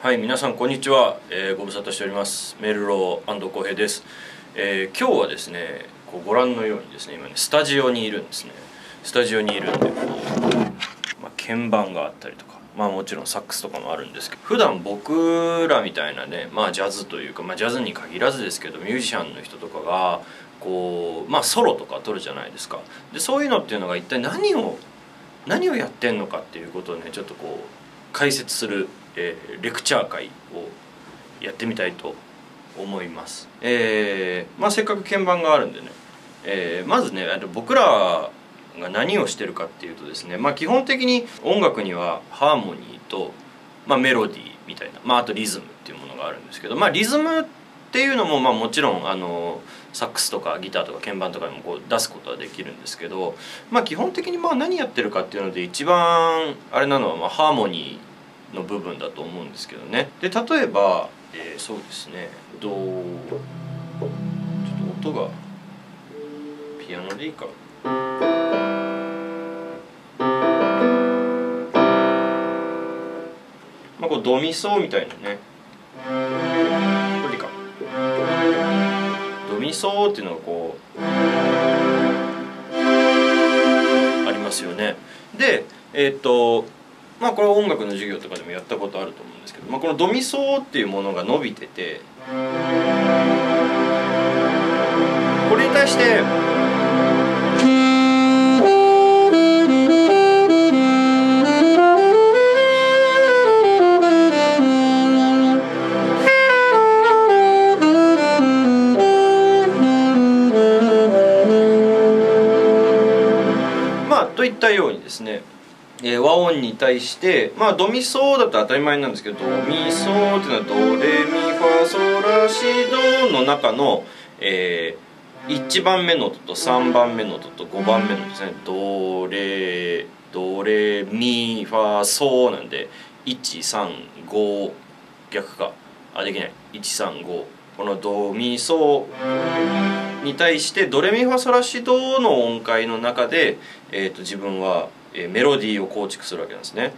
はい、皆さんこんにちは、ご無沙汰しておりますメルロー浩平です。今日はですねご覧のようにですね今ねスタジオにいるんですね。スタジオにいるんで鍵盤があったりとかもちろんサックスとかもあるんですけど、普段僕らみたいなねジャズというか、ジャズに限らずですけどミュージシャンの人とかがソロとか撮るじゃないですか。でそういうのっていうのが一体何をやってんのかっていうことをねちょっと解説する、レクチャー会をやってみたいと思います。せっかく鍵盤があるんでね、まずね僕らが何をしてるかっていうとですね、基本的に音楽にはハーモニーと、メロディーみたいな、あとリズムっていうものがあるんですけど、リズムっていうのももちろんサックスとかギターとか鍵盤とかでも出すことはできるんですけど、基本的に何やってるかっていうので一番あれなのはハーモニーの部分だと思うんですけどね。で例えば、そうですねちょっと音がピアノでいいか。ドミソみたいなね、これでいいか。ドミソっていうのがありますよね。でこれは音楽の授業とかでもやったことあると思うんですけど、このドミソっていうものが伸びてて、これに対してといったようにですね、和音に対してドミソだと当たり前なんですけど、ドミソっていうのはドレミファソラシドの中の、1番目の音と3番目の音と5番目の音ですね。ドレミファソなんで135逆かできない135、このドミソに対してドレミファソラシドの音階の中で、自分はメロディーを構築するわけなんですね。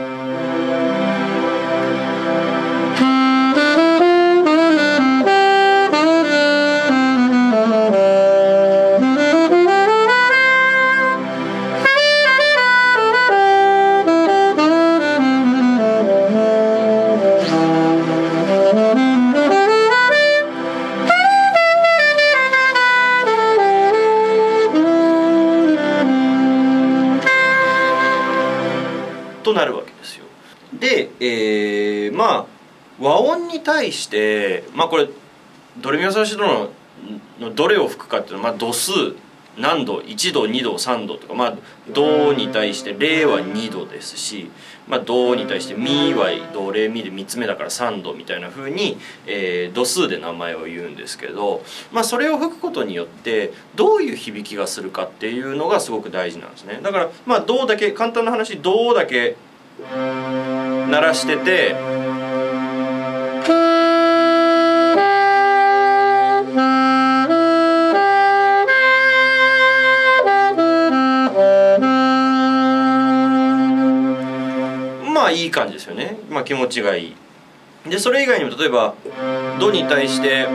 となるわけですよ。で、和音に対してこれドレミファソラシドのどれを吹くかっていうのは度数何度1度2度3度とか、ドに対してレは2度ですし、ドに対してミはドレミで3つ目だから3度みたいな風に、度数で名前を言うんですけど、それを吹くことによってどういう響きがするかっていうのがすごく大事なんですね。だからドだけ簡単な話、ドだけ鳴らしてていい感じですよね。気持ちがいい。でそれ以外にも例えばドに対して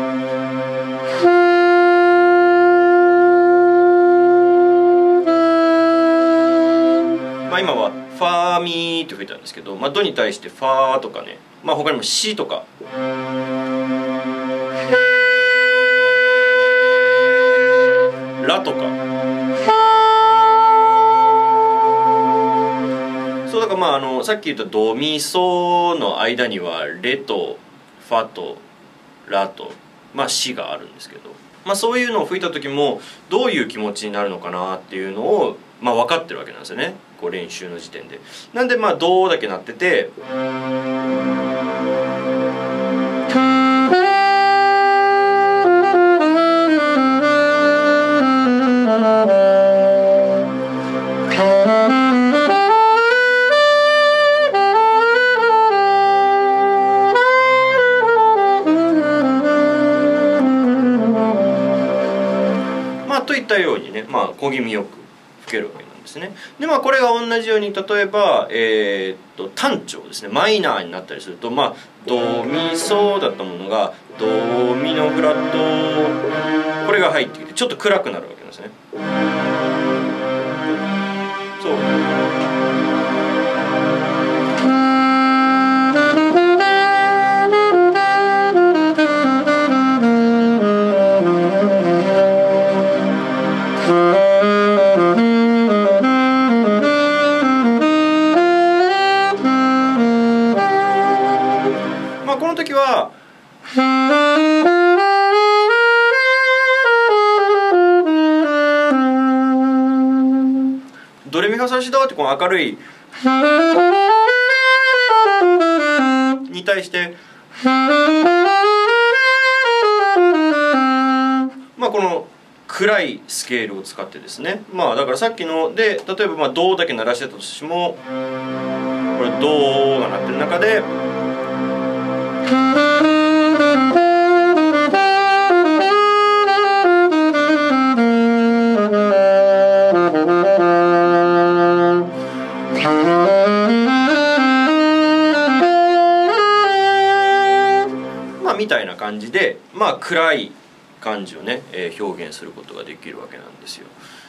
今はファーミーって吹いたんですけど、ドに対してファーとかね、他にもシとかラとか、そうだからさっき言ったドミソの間にはレとファとラとシがあるんですけど、そういうのを吹いた時もどういう気持ちになるのかなっていうのを分かってるわけなんですよね、練習の時点で。なんでドだけ鳴っててといったようにね小気味よく吹けるわけなんです。 うんですね。でまあこれが同じように例えば、単調ですね、マイナーになったりすると、まあドミソだったものがドミのフラット、これが入ってきてちょっと暗くなるわけなんですね。そう。まあこの時はドレミファソラシドってこの明るいに対してまあこの暗いスケールを使ってですね、まあだからさっきので例えばまあドだけ鳴らしてたとしてもこれドが鳴ってる中でまあみたいな感じでまあ暗い感じをね、表現することができるわけなんですよ。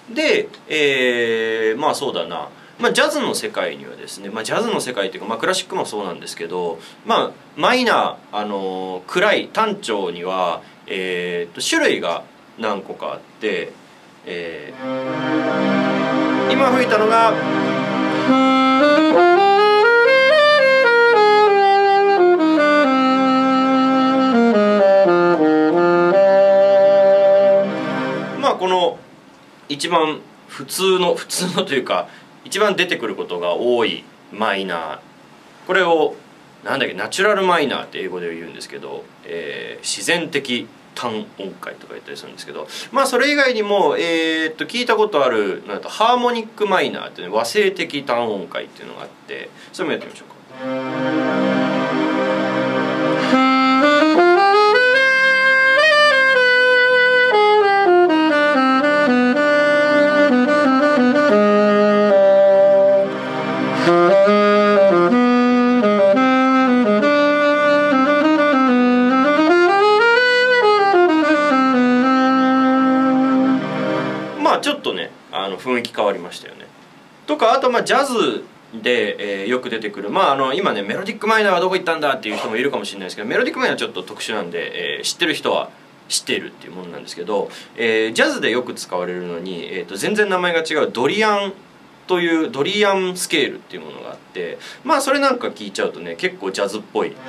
で、まあそうだな、まあ、ジャズの世界にはですね、まあ、ジャズの世界っていうか、まあ、クラシックもそうなんですけど、まあ、マイナー、暗い単調には、種類が何個かあって、今吹いたのがまあこの一番普通のというか一番出てくることが多いマイナー、これをなんだっけナチュラルマイナーって英語で言うんですけど、自然的単音階とか言ったりするんですけど、まあそれ以外にも、聞いたことあるなんとハーモニックマイナーっていう、ね、和声的単音階っていうのがあって、それもやってみましょうか。ちょっとね雰囲気変わりましたよね。とかあとまあジャズで、よく出てくる、まあ今ねメロディックマイナーはどこ行ったんだっていう人もいるかもしれないですけど、メロディックマイナーはちょっと特殊なんで、知ってる人は知っているっていうものなんですけど、ジャズでよく使われるのに、全然名前が違うドリアンというドリアンスケールっていうものがあって、まあそれなんか聞いちゃうとね結構ジャズっぽい。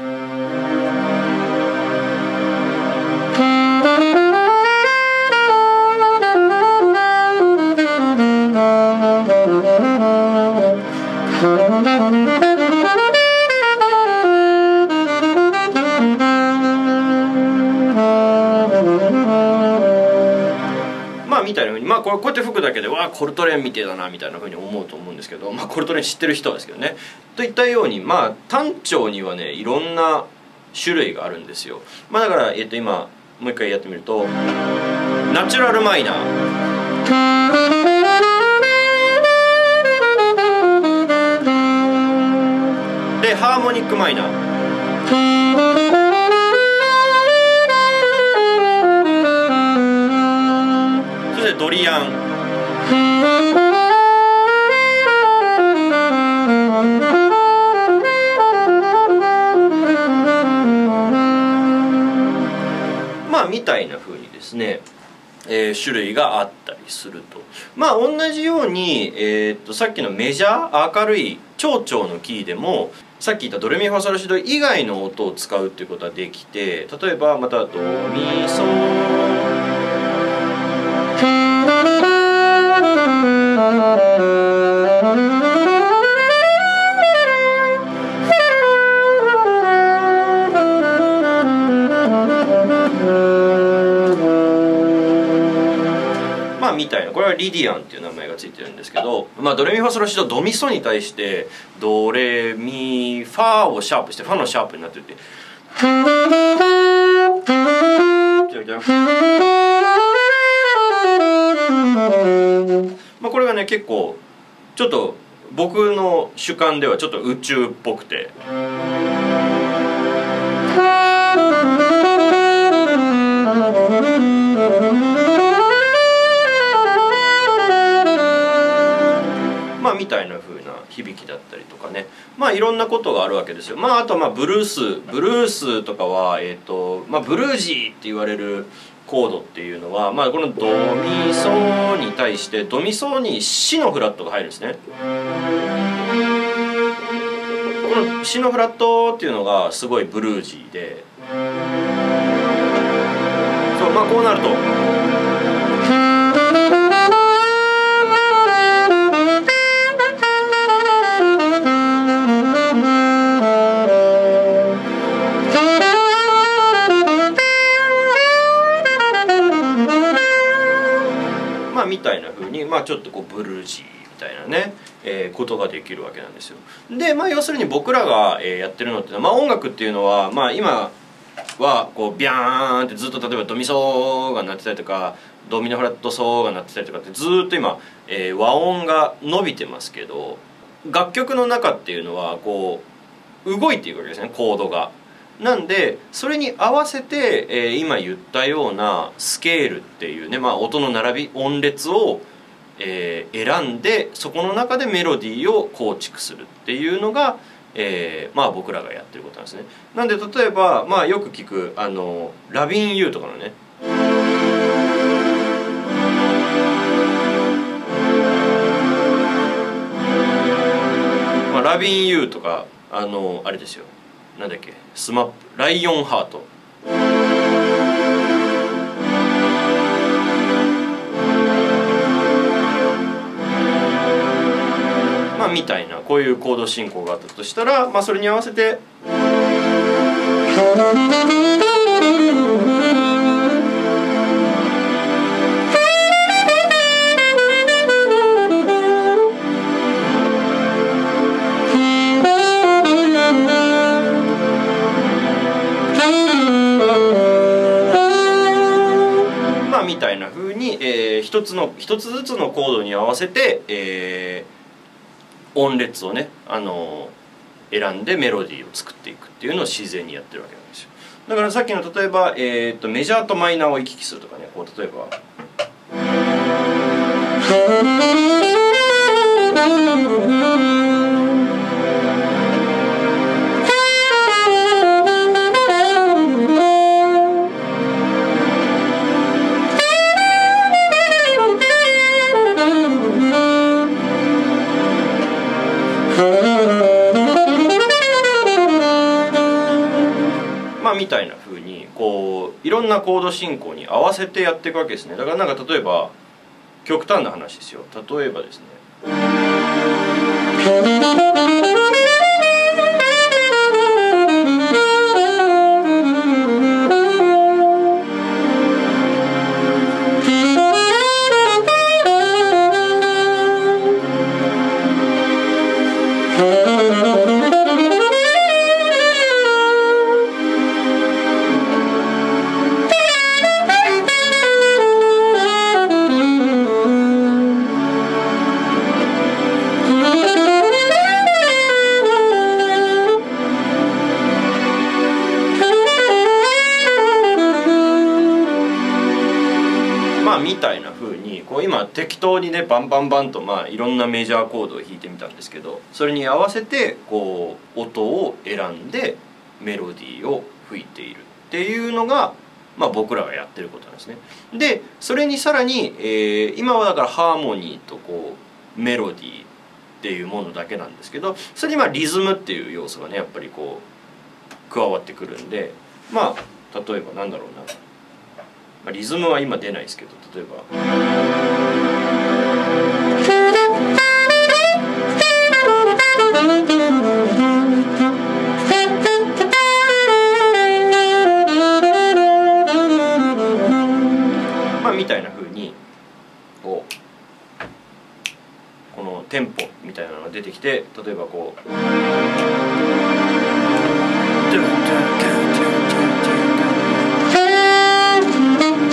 まあみたいなふうに、まあこうやって吹くだけでわあコルトレーンみてえだなみたいなふうに思うと思うんですけど、まあコルトレーン知ってる人はですけどね。といったようにまあ単調にはねいろんな種類があるんですよ。まあだから、今もう一回やってみるとナチュラルマイナー、でハーモニックマイナー、そしてドリアン、まあみたいな風にですね、種類があったりすると。まあ同じように、さっきのメジャー明るい長調のキーでもさっき言ったドレミファソラシド以外の音を使うっていうことができて、例えばまたドミソみたいな、これはリディアンっていう名前がついてるんですけど、まあ、ドレミファソラシドドミソに対してドレミファをシャープしてファのシャープになってて、まあこれがね結構ちょっと僕の主観ではちょっと宇宙っぽくて。まあみたいな風な響きだったりとかね、まあいろんなことがあるわけですよ。まああとブルースとかはブルージーって言われるコードっていうのは、このドミソに対してドミソにシのフラットが入るんですね。このシのフラットっていうのがすごいブルージーで、そう、こうなると。みたいな風にちょっとブルージーみたいなね、ことができるわけなんですよ。で要するに僕らが、やってるのっていうのは、音楽っていうのは今はビャーンってずっと例えばドミソが鳴ってたりとかドミノフラットソが鳴ってたりとかってずっと今、和音が伸びてますけど、楽曲の中っていうのは動いていくわけですね、コードが。なんでそれに合わせて、今言ったようなスケールっていうね、音の並び音列を、選んでそこの中でメロディーを構築するっていうのが、僕らがやってることなんですね。なんで例えば、よく聞くラビン・ユーとかのね、ラビン・ユーとかあれですよ、なんだっけ、スマップ、ライオンハート。みたいなこういうコード進行があったとしたら、それに合わせて。みたいな風に、一つずつのコードに合わせて、音列をね、選んでメロディーを作っていくっていうのを自然にやってるわけなんですよ。だからさっきの例えば、メジャーとマイナーを行き来するとかね、例えば。みたいな風にいろんなコード進行に合わせてやっていくわけですね。だから例えば極端な話ですよ。例えばですね、みたいな風に今適当にねバンバンバンといろんなメジャーコードを弾いてみたんですけど、それに合わせて音を選んでメロディーを吹いているっていうのが僕らがやってることなんですね。でそれにさらに、今はだからハーモニーとメロディーっていうものだけなんですけど、それにリズムっていう要素がねやっぱり加わってくるんで、例えばなんだろうな、リズムは今出ないですけど、例えば。みたいな風にこのテンポみたいなのが出てきて、例えば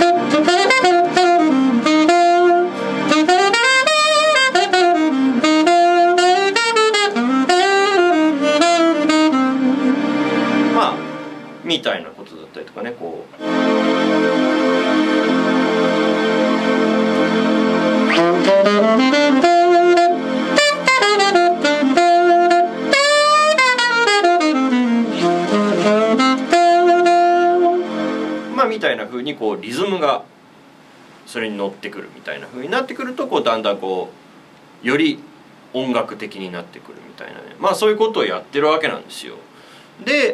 みみたいなことだったりとかね、こう。まあみたいな風にこうリズムがそれに乗ってくるみたいな風になってくると、こうだんだんこうより音楽的になってくるみたいなね、まあそういうことをやってるわけなんですよ。で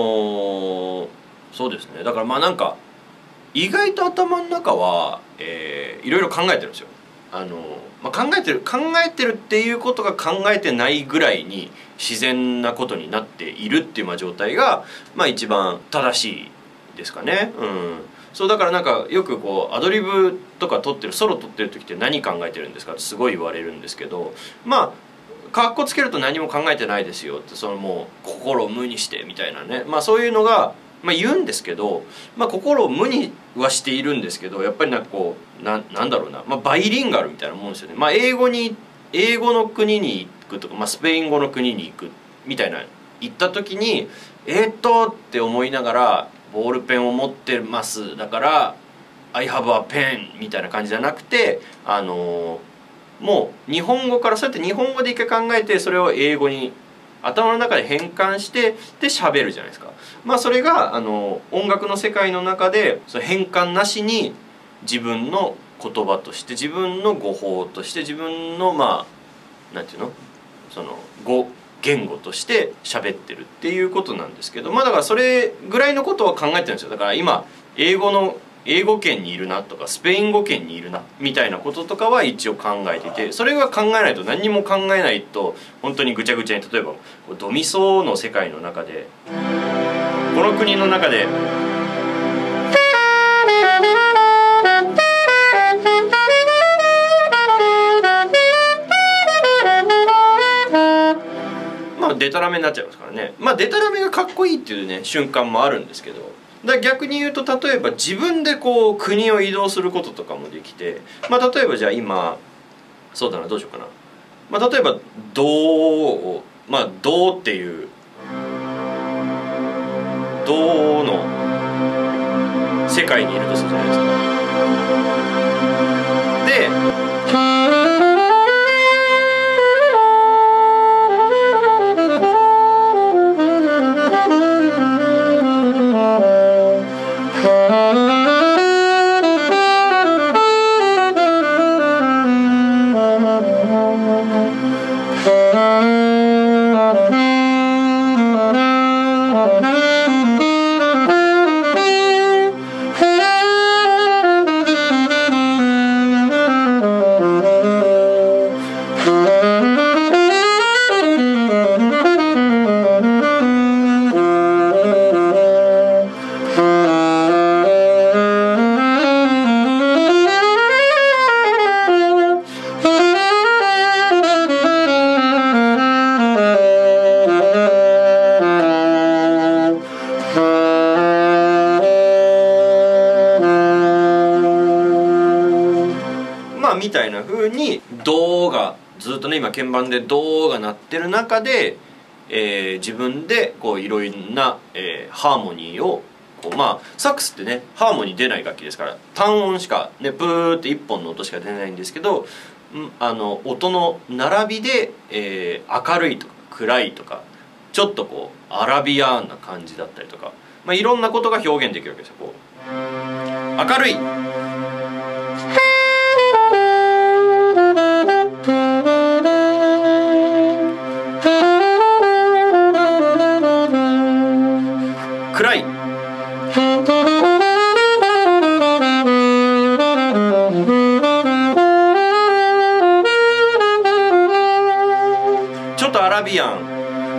そうですね、だからまあなんか意外と頭の中はいろいろ考えてるんですよ。まあ、考えてるっていうことが考えてないぐらいに自然なことになっているっていうまあ状態がまあ一番正しいですかね。そうだからなんかよくこうアドリブとか取ってるソロ取ってる時って何考えてるんですかってすごい言われるんですけど、まあかっこつけると何も考えてないですよって、そのもう心を無にしてみたいなね、まあそういうのがまあ言うんですけど、まあ心を無にはしているんですけど、やっぱりなんかこうなんだろうな、まあバイリンガルみたいなもんですよね。まあ英語の国に行くとか、まあ、スペイン語の国に行くみたいな行った時にって思いながらボールペンを持ってますだから「I have a pen」みたいな感じじゃなくて、もう日本語からそうやって日本語で一回考えてそれを英語に頭の中で変換してで喋るじゃないですか。まあそれが音楽の世界の中でその変換なしに自分の言葉として自分の語法として自分のまあなんていうのその言語として喋ってるっていうことなんですけど、まあだからそれぐらいのことは考えてるんですよ。だから今英語圏にいるなとかスペイン語圏にいるなみたいなこととかは一応考えていて、それは考えないと何にも考えないと本当にぐちゃぐちゃに、例えばドミソの世界の中でこの国の中でまあデタラメになっちゃいますからね。まあデタラメがかっこいいっていうね瞬間もあるんですけど、だから逆に言うと例えば自分でこう国を移動することとかもできて、まあ例えばじゃあ今そうだな、どうしようかな、まあ例えば「ど」をまあ「ど」っていう「ど」の世界にいるとするじゃないですか。でみたいな風に銅がずっとね今鍵盤で銅が鳴ってる中で、自分でこういろいろな、ハーモニーをこうまあサックスってねハーモニー出ない楽器ですから単音しかねブーって1本の音しか出ないんですけど、音の並びで、明るいとか暗いとかちょっとこうアラビアンな感じだったりとか、まあ、いろんなことが表現できるわけですよ。こう明るい暗いちょっとアラビアン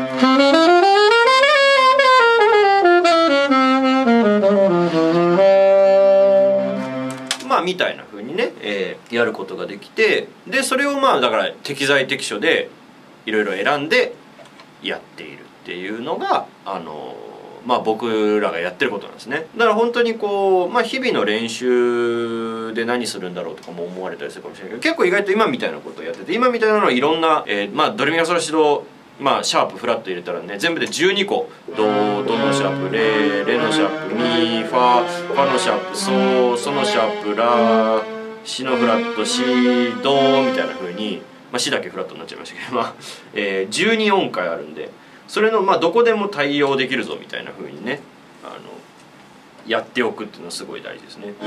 まあみたいな風にね、やることができて、でそれをまあだから適材適所でいろいろ選んでやっているっていうのがまあ僕らがやってることなんですね。だから本当にこう、まあ、日々の練習で何するんだろうとかも思われたりするかもしれないけど、結構意外と今みたいなことをやってて、今みたいなのはいろんな、まあドレミファソラシドまあシャープフラット入れたらね全部で12個ドのシャープレのシャープミファのシャープソのシャープラシのフラットシドみたいな風に、まあ、シだけフラットになっちゃいましたけど、まあ12音階あるんでそれのまあどこでも対応できるぞみたいな風にねやっておくっていうのはすごい大事ですね。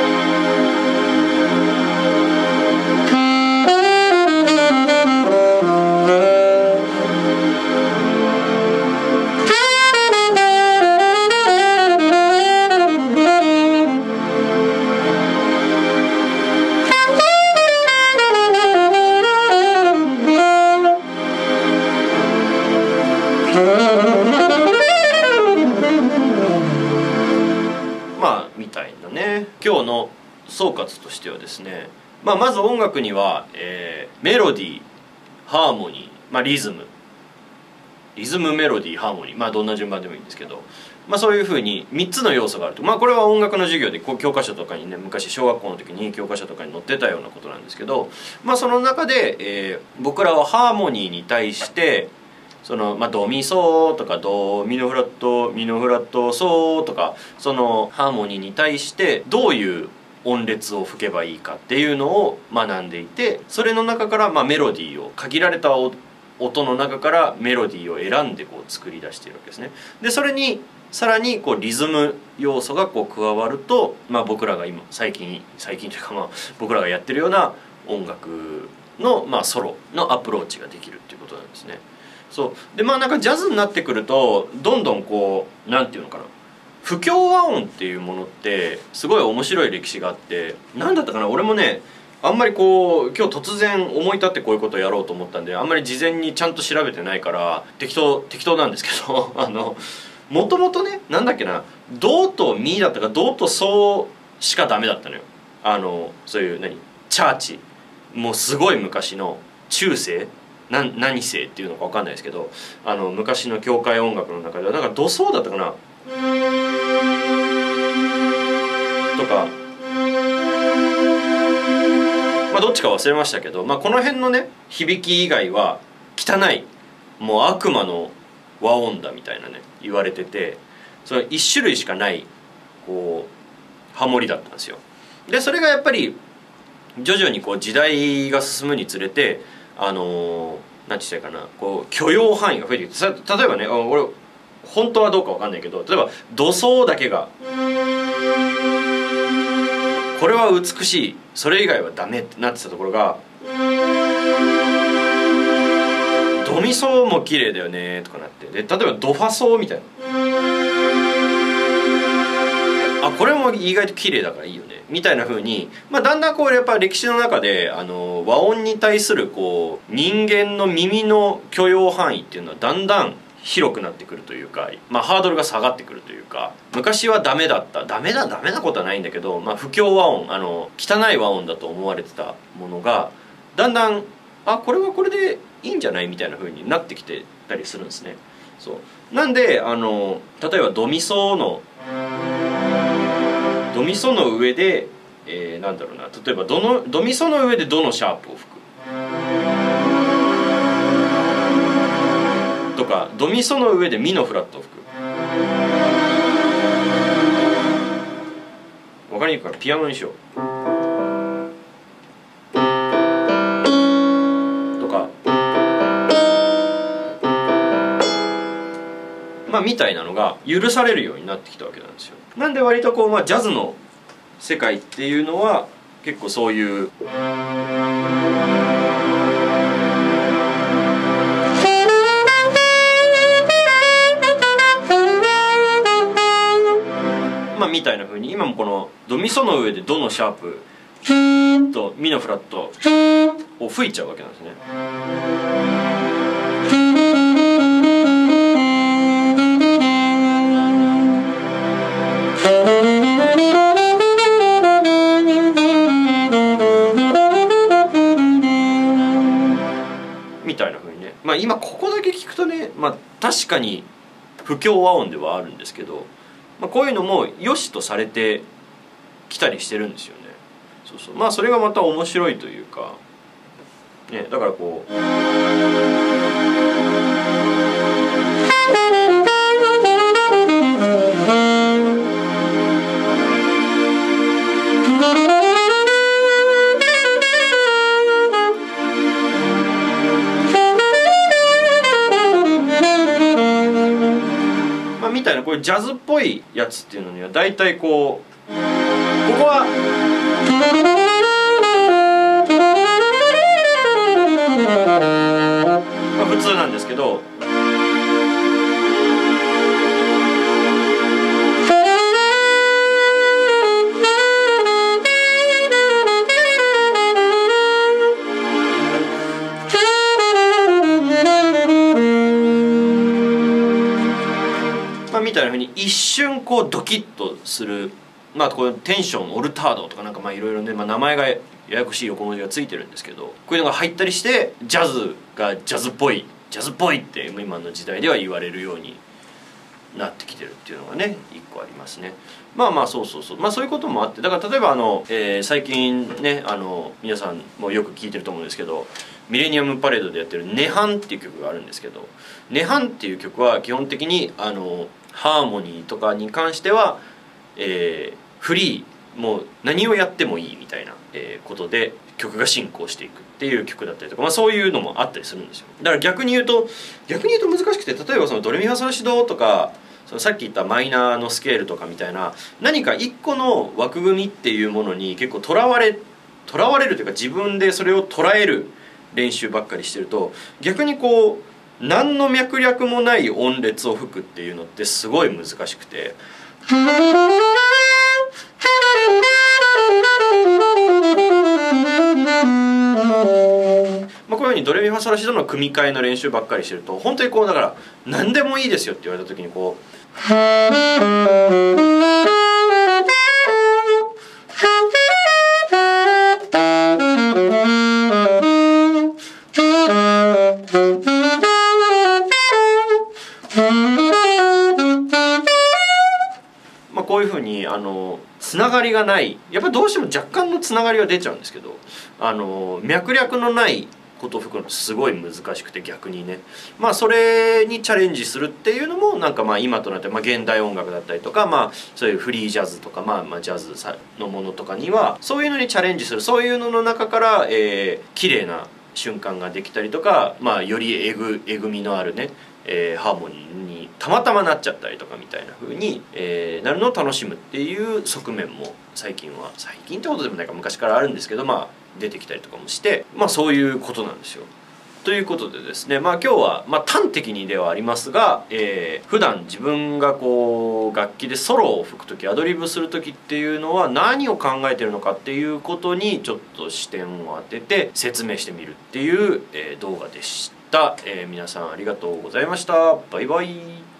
まあみたいなね今日の総括としてはですね、まあ、まず音楽には、メロディーハーモニー、まあ、リズムメロディーハーモニーまあどんな順番でもいいんですけど、まあ、そういうふうに3つの要素があると、まあ、これは音楽の授業で教科書とかにね昔小学校の時に教科書とかに載ってたようなことなんですけど、まあ、その中で、僕らはハーモニーに対してまあ、ドミソとかドミノフラットソとかそのハーモニーに対してどういう音列を吹けばいいかっていうのを学んでいてそれの中からまあメロディーを限られた音の中からメロディーを選んでこう作り出しているわけですね。でそれにさらにこうリズム要素がこう加わると、まあ、僕らが今最近というかまあ僕らがやってるような音楽のまあソロのアプローチができるっていうことなんですね。そうでまあなんかジャズになってくるとどんどんこうなんていうのかな不協和音っていうものってすごい面白い歴史があって何だったかな俺もねあんまりこう今日突然思い立ってこういうことをやろうと思ったんであんまり事前にちゃんと調べてないから適当なんですけどもともとねなんだっけなドとミだったかドとソしかダメだったのよ。そういうチャーチもうすごい昔の中世何世っていうのか分かんないですけど昔の教会音楽の中ではなんかドソーだったかなとかまあどっちか忘れましたけど、まあ、この辺のね響き以外は汚いもう悪魔の和音だみたいなね言われててそれ一種類しかないこうハモリだったんですよ。でそれがやっぱり徐々にこう時代が進むにつれてなんて言ったらいいかなこう許容範囲が増えてきて例えばね俺本当はどうか分かんないけど例えば土葬だけがこれは美しいそれ以外はダメってなってたところがドミソも綺麗だよねとかなってで例えばドファソみたいなこれも意外と綺麗だからいいよねみたいな風に、まあ、だんだんこうやっぱ歴史の中で和音に対するこう人間の耳の許容範囲っていうのはだんだん広くなってくるというか、まあ、ハードルが下がってくるというか昔はダメだったダメなことはないんだけど、まあ、不協和音汚い和音だと思われてたものがだんだんこれはこれでいいんじゃないみたいな風になってきてたりするんですね。そうなんで例えばドミソの上で、なんだろうな例えばドミソの上でドのシャープを吹くとかドミソの上でミのフラットを吹く分かりにくいからピアノにしようとかまあみたいなのが許されるようになってきたわけなんですよ。なんで割とこう、まあ、ジャズの世界っていうのは結構そういうまあみたいな風に今もこのドミソの上でドのシャープとミのフラットを吹いちゃうわけなんですね。みたいな風にねまあ今ここだけ聞くとねまあ確かに不協和音ではあるんですけど、まあ、こういうのも良しとされてきたりしてるんですよね。そうまあそれがまた面白いというかねだからこうたいなこういうジャズっぽいやつっていうのには大体こうここはまあ普通なんですけど、みたいなふうに一瞬こうドキッとする、まあこうテンションオルタードとかなんかまあいろいろね、まあ、名前がややこしい横文字がついてるんですけど、こういうのが入ったりしてジャズがジャズっぽいって今の時代では言われるようになってきてるっていうのがね一個ありますね。まあそうまあそういうこともあって、だから例えば最近ね皆さんもよく聞いてると思うんですけど、ミレニアムパレードでやってる「ネハン」っていう曲があるんですけど、「ネハン」っていう曲は基本的にハーモニーとかに関しては、フリーもう何をやってもいいみたいな、ことで曲が進行していくっていう曲だったりとか、まあ、そういうのもあったりするんですよ。だから逆に言うと難しくて、例えばそのドレミファソラシドとかそのさっき言ったマイナーのスケールとかみたいな何か一個の枠組みっていうものに結構とらわれるというか、自分でそれを捉える練習ばっかりしてると逆にこう何の脈略もない音列を吹くっていうのってすごい難しくて。まあこういうふうにドレミファソラシドの組み替えの練習ばっかりしてると本当にこうだから何でもいいですよって言われた時にこうこういうふうにつながりがない、やっぱりどうしても若干のつながりは出ちゃうんですけど脈略のないことを吹くのすごい難しくて、逆にねまあそれにチャレンジするっていうのもなんかまあ今となって、まあ、現代音楽だったりとか、まあそういうフリージャズとか、まあジャズのものとかにはそういうのにチャレンジする、そういうのの中から綺麗な瞬間ができたりとか、まあよりえぐみのあるねハーモニーにたまたまなっちゃったりとかみたいな風に、なるのを楽しむっていう側面も最近ってことでもないか昔からあるんですけど、まあ出てきたりとかもして、まあそういうことなんですよ。ということでですね、まあ今日は、まあ、端的にではありますが、普段自分がこう楽器でソロを吹く時アドリブする時っていうのは何を考えてるのかっていうことにちょっと視点を当てて説明してみるっていう、動画でした。皆さんありがとうございました。バイバイ。